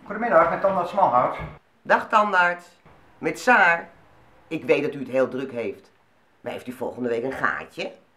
Goedemiddag, met tandarts Smalhout. Dag tandarts, met Saar. Ik weet dat u het heel druk heeft. Maar heeft u volgende week een gaatje?